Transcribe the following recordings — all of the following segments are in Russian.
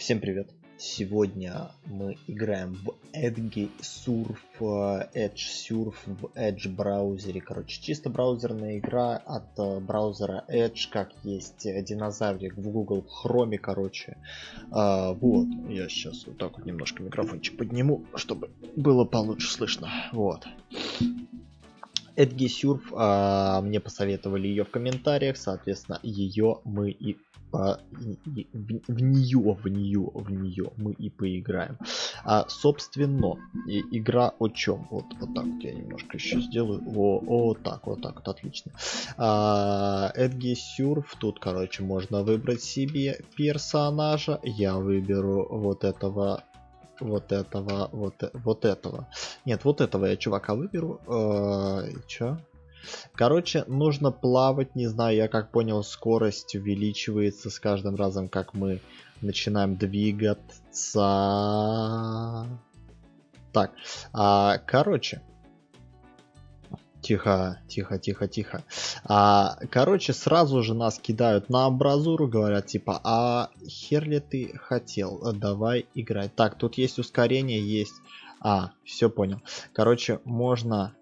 Всем привет! Сегодня мы играем в Edge Surf, Edge Surf в Edge браузере. Короче, чисто браузерная игра от браузера Edge, как есть динозаврик в Google Chrome, короче. Вот, я сейчас вот так вот немножко микрофончик подниму, чтобы было получше слышно. Вот. Edge Surf, мне посоветовали ее в комментариях, соответственно, ее мы и в нее мы и поиграем. Собственно, игра о чем? Вот так вот я немножко еще сделаю. Вот так вот, отлично. Edge Surf, тут, короче, можно выбрать себе персонажа. Я выберу вот этого. Нет, вот этого я чувака выберу. Чё? Короче, нужно плавать, не знаю, я как понял, скорость увеличивается с каждым разом, как мы начинаем двигаться. Так, короче. Тихо. Короче, сразу же нас кидают на амбразуру, говорят типа, хер ли ты хотел, давай играть. Так, тут есть ускорение, есть... все понял. Короче, можно,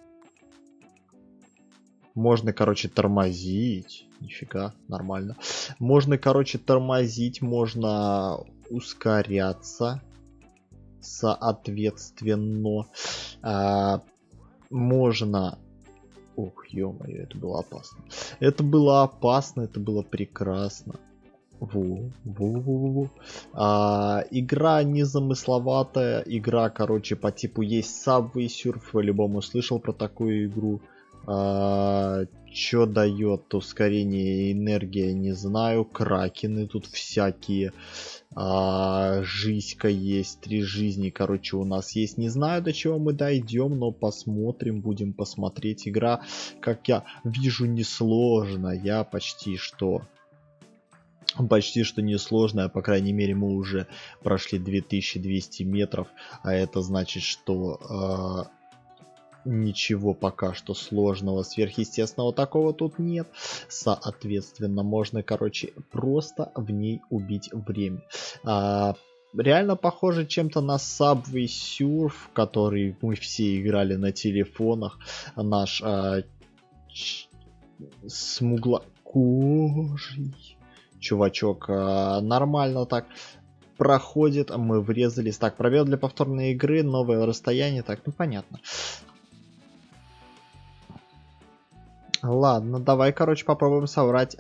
короче, тормозить. Нифига, нормально. Можно, короче, тормозить, можно ускоряться. Соответственно. Можно... Ух, ё-моё, это было опасно. Это было опасно, это было прекрасно. Игра незамысловатая. Игра, короче, по типу есть Subway Surf. По-любому слышал про такую игру. Чё дает ускорение и энергия, не знаю. Кракены тут всякие. Жизнька есть, 3 жизни, короче, у нас есть. Не знаю, до чего мы дойдем, но посмотрим, будем посмотреть. Игра, как я вижу, несложная, почти что несложная. По крайней мере, мы уже прошли 2200 метров, а это значит, что ничего пока что сложного, сверхъестественного такого тут нет. Соответственно, можно, короче, просто в ней убить время. Реально похоже чем-то на Subway Surf, который мы все играли на телефонах. Наш смуглокожий чувачок нормально так проходит. Мы врезались. Так, пробел для повторной игры, новое расстояние. Так, ну понятно. Ладно, давай, короче, попробуем собрать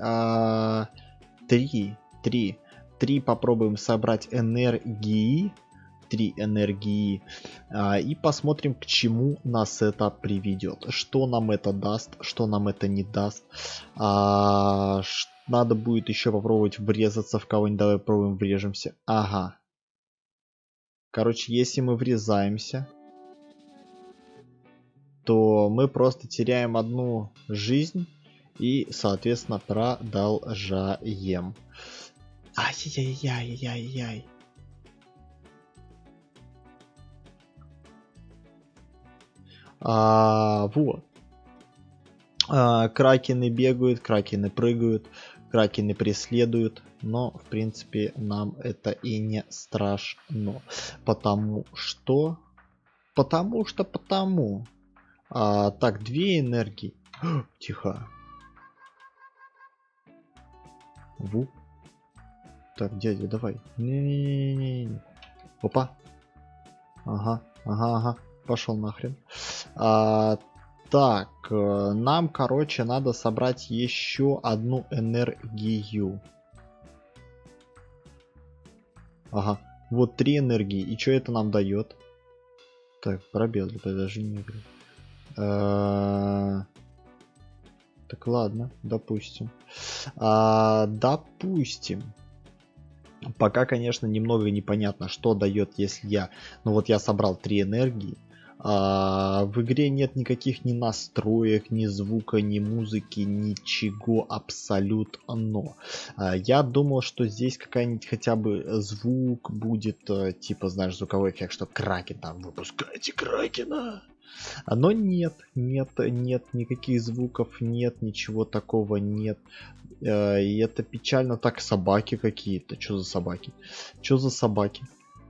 3 попробуем собрать энергии. 3 энергии. И посмотрим, к чему нас это приведет. Что нам это даст, что нам это не даст. Надо будет еще попробовать врезаться в кого-нибудь. Давай попробуем, врежемся. Ага. Короче, если мы врезаемся, то мы просто теряем 1 жизнь и, соответственно, продолжаем. Ай-яй-яй-яй-яй. Вот. Кракены бегают, кракены прыгают, кракены преследуют. Но, в принципе, нам это и не страшно. Потому. Так, 2 энергии. Тихо. Так, дядя, давай. Не-не-не-не. Опа. Ага. Пошел нахрен. Так, нам, короче, надо собрать еще 1 энергию. Ага. Вот 3 энергии. И что это нам дает? Так, пробел для продолжения игры. Так, ладно, допустим. Допустим. Пока, конечно, немного непонятно, что дает, если я... Ну вот я собрал 3 энергии. В игре нет никаких ни настроек, ни звука, ни музыки, ничего абсолютно. Я думал, что здесь какая-нибудь хотя бы звук будет, типа, знаешь, звуковой эффект, что Кракен там, выпускайте Кракена. Но нет, никаких звуков нет, ничего такого нет. И это печально. Так, собаки какие-то. Что за собаки? Что за собаки?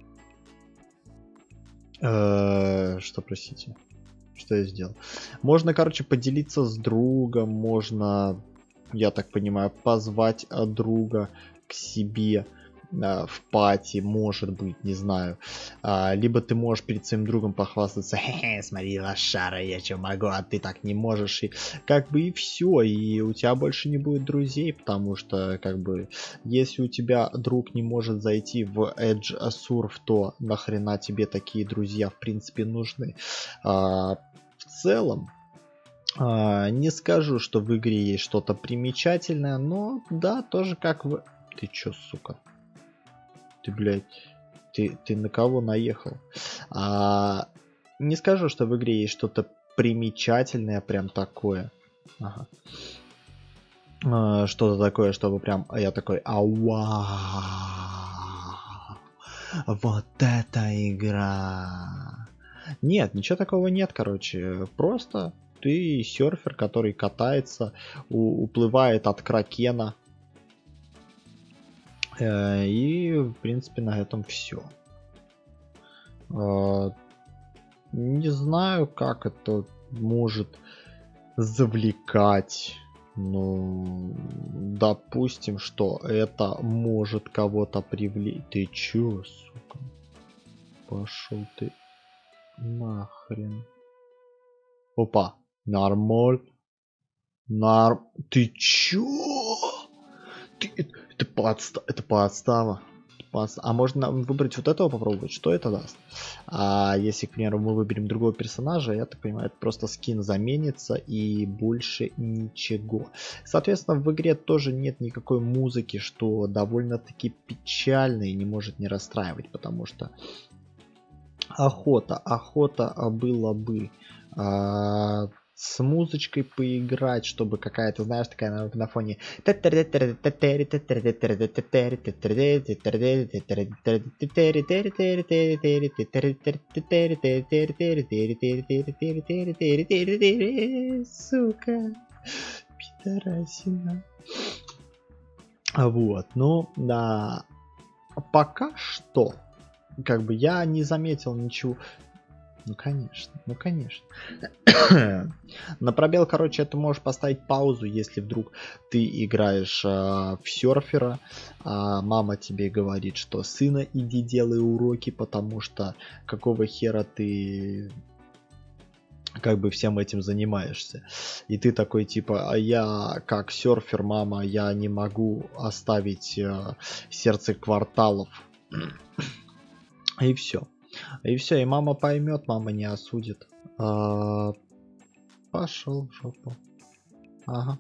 Что, простите? Что я сделал? Можно, короче, поделиться с другом. Можно, я так понимаю, позвать друга к себе в пати, может быть, не знаю. Либо ты можешь перед своим другом похвастаться: хе-хе, смотри, лошара, я что могу, а ты так не можешь. И как бы и все, и у тебя больше не будет друзей, потому что, как бы, если у тебя друг не может зайти в Edge Surf, то нахрена тебе такие друзья, в принципе, нужны. В целом, не скажу, что в игре есть что-то примечательное, но да, тоже как в... Ты чё, сука? Ты, блядь, ты на кого наехал? Не скажу, что в игре есть что-то примечательное, прям такое. Ага. Что-то такое, чтобы прям... Я такой, вау! Вот это игра! Нет, ничего такого нет, короче. Просто ты серфер, который катается, уплывает от кракена. И, в принципе, на этом все. Не знаю, как это может завлекать. Ну, допустим, что это может кого-то привлечь. Ты чё, сука? Пошел ты нахрен. Опа, нормаль. Ты чё? Это подстава. А можно выбрать вот этого попробовать? Что это даст? Если, к примеру, мы выберем другого персонажа, я так понимаю, это просто скин заменится и больше ничего. Соответственно, в игре тоже нет никакой музыки, что довольно-таки печально и не может не расстраивать, потому что охота было бы с музычкой поиграть, чтобы какая-то, знаешь, такая на фоне. Сука. Пидорасина. Вот, ну, да. Пока что, как бы, я не заметил ничего. Ну конечно. На пробел, короче, ты можешь поставить паузу, если вдруг ты играешь в серфера, мама тебе говорит, что сына, иди делай уроки, потому что какого хера ты как бы всем этим занимаешься. И ты такой типа, я как серфер, мама, я не могу оставить сердце кварталов. И все. И мама поймет, мама не осудит. Пошел в жопу. Ага.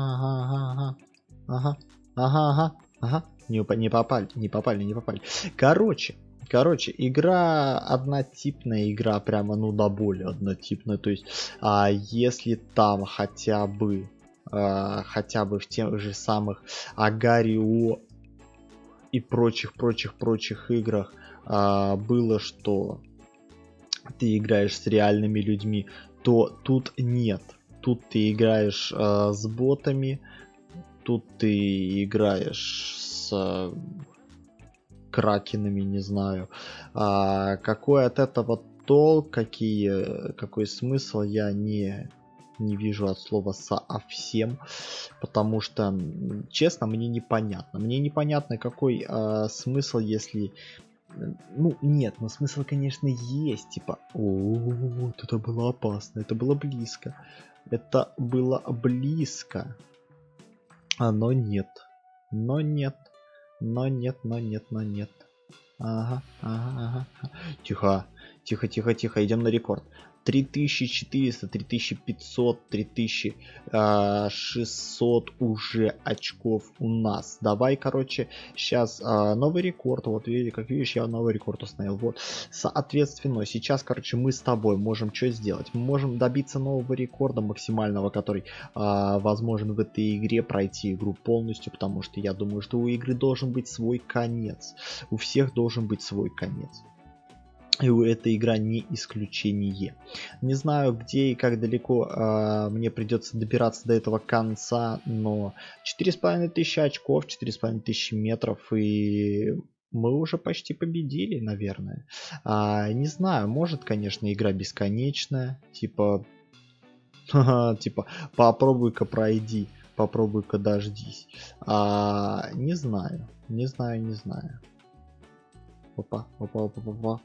Не попали. Короче, игра однотипная, игра прямо, ну, до боли однотипная. То есть, если там хотя бы в тех же самых Агарио и прочих играх было, что ты играешь с реальными людьми, то тут нет. Тут ты играешь с ботами, тут ты играешь с кракенами, не знаю. Какой от этого толк, какой смысл, я не вижу от слова совсем, потому что, честно, мне непонятно. Мне непонятно, какой смысл, если... Ну, нет, но смысл, конечно, есть. Типа, вот это было опасно, это было близко. Но нет. Ага. Тихо, идем на рекорд. 3400, 3500, 3600 уже очков у нас. Давай, короче, сейчас новый рекорд. Вот, как видишь, я новый рекорд установил. Вот, соответственно, сейчас, короче, мы с тобой можем что сделать? Мы можем добиться нового рекорда максимального, который возможен в этой игре, пройти игру полностью, потому что я думаю, что у игры должен быть свой конец. У всех должен быть свой конец. И эта игра не исключение. Не знаю, где и как далеко мне придется добираться до этого конца, но 4500 очков, 4500 метров, и мы уже почти победили, наверное. Не знаю, может, конечно, игра бесконечная, типа, типа, попробуй-ка пройди, попробуй-ка дождись. Не знаю, не знаю, не знаю. Опа, опа, опа, опа.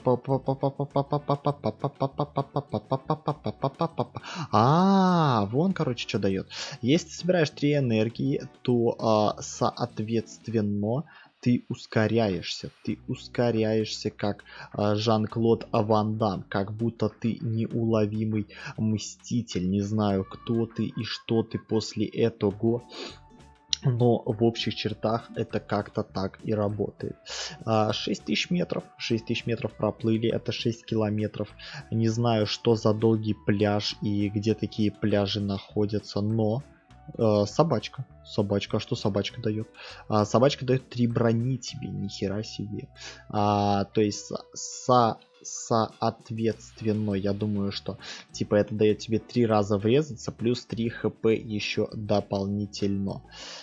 Вон, короче, что дает. Если ты собираешь 3 энергии, то соответственно ты ускоряешься. Ты ускоряешься как Жан-Клод Ван Дам, как будто ты неуловимый мститель. Не знаю, кто ты и что ты после этого. Но в общих чертах это как-то так и работает. 6000 метров. 6000 метров проплыли. Это 6 километров. Не знаю, что за долгий пляж и где такие пляжи находятся. Но собачка. Собачка. А что собачка дает? Собачка дает 3 брони тебе. Нихера себе. То есть соответственно, я думаю, что типа это дает тебе 3 раза врезаться. Плюс 3 хп еще дополнительно.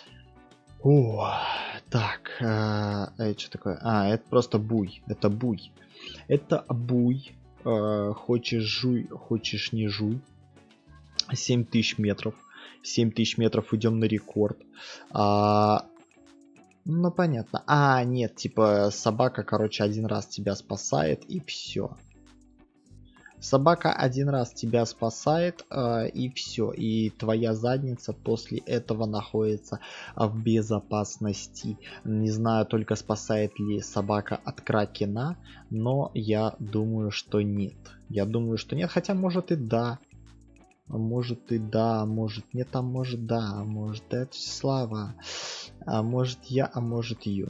Так, это что такое? Это просто буй. Это буй. Это буй. Хочешь жуй, хочешь не жуй. 7000 метров. 7000 метров идем на рекорд. Ну, понятно. Нет, типа собака, короче, один раз тебя спасает и все. Собака один раз тебя спасает, и все. И твоя задница после этого находится в безопасности. Не знаю, только спасает ли собака от кракена, но я думаю, что нет. Я думаю, что нет, хотя может и да. Может и да, может нет, а может да, а может это слава. А может я, а может ее.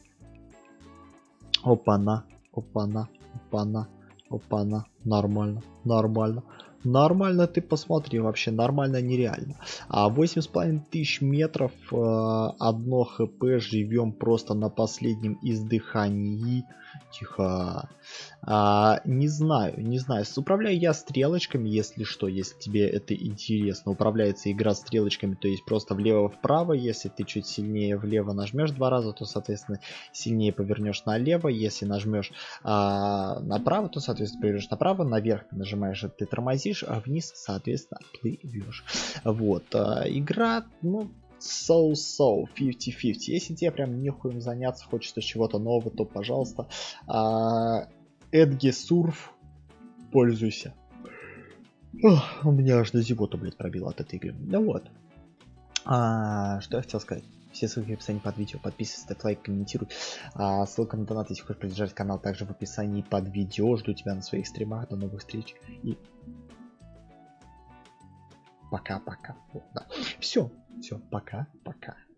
Опа-на, опа-на, опа-на. Опа-на, нормально, нормально. Нормально, ты посмотри, вообще нормально, нереально. 8500 метров, 1 хп, живем просто на последнем издыхании. Тихо. Не знаю, не знаю. Управляю я стрелочками, если что, если тебе это интересно. Управляется игра стрелочками, то есть просто влево-вправо. Если ты чуть сильнее влево нажмешь 2 раза, то, соответственно, сильнее повернешь налево. Если нажмешь направо, то, соответственно, повернешь направо. Наверх ты нажимаешь, ты тормозишь, а вниз, соответственно, плывешь. Вот. Игра, ну, so-so, 50-50. Если тебе прям нехуем заняться, хочется чего-то нового, то, пожалуйста, Эдги Сурф, пользуйся. У меня аж на зевоту, блядь, пробило от этой игры. Ну вот. Что я хотел сказать. Все ссылки в описании под видео. Подписывайся, ставь лайк, комментируй. Ссылка на донат, если хочешь поддержать канал, также в описании под видео. Жду тебя на своих стримах. До новых встреч. И пока-пока. Да. Все, пока-пока.